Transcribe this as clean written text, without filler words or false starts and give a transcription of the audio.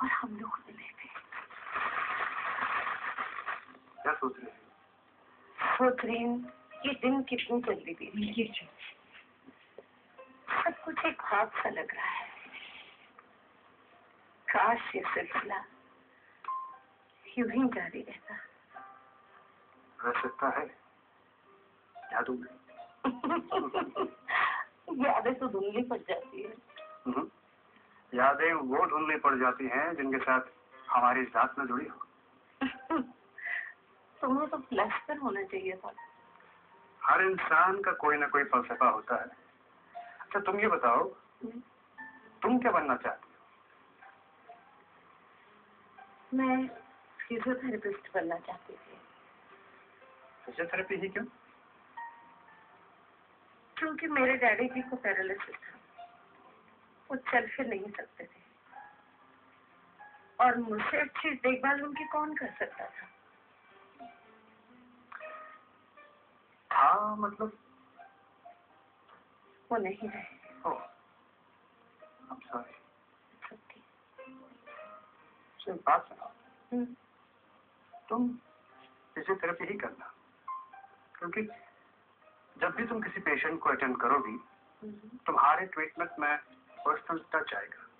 और हम लोग मिले थे। क्या सोच रही हैं? सोच रही हूँ ये दिन कितनी जल्दी बीत गए। सब कुछ एक ख्वाब सा लग रहा है। काश ये सिलसिला यूं ही जारी रहता। रह सकता है, यादों में। यादें तो धुंधली पड़ जाती है। यादें वो ढूंढनी पड़ जाती हैं जिनके साथ हमारी जात न जुड़ी हो। तुम्हें तो प्लस्तर होना चाहिए था। हर इंसान का कोई ना कोई फलसफा होता है। अच्छा तुम ये बताओ, तुम क्या बनना चाहती हो? मैं फिजियोथेरेपिस्ट बनना चाहती थी। फिजियोथेरेपी ही क्यों? क्योंकि मेरे डैडी जी को पैरालिसिस था, वो चल फिर नहीं सकते थे और मुझसे अच्छी देखभाल उनकी कौन कर सकता था। हाँ मतलब वो नहीं रहे। ओह, I'm sorry। सच्ची। सिर्फ बात सुनाओ, तुम फिजियोथेरेपी ही करना, क्योंकि जब भी तुम किसी पेशेंट को अटेंड करोगी, तुम्हारे ट्रीटमेंट में पर्सनल टच आएगा।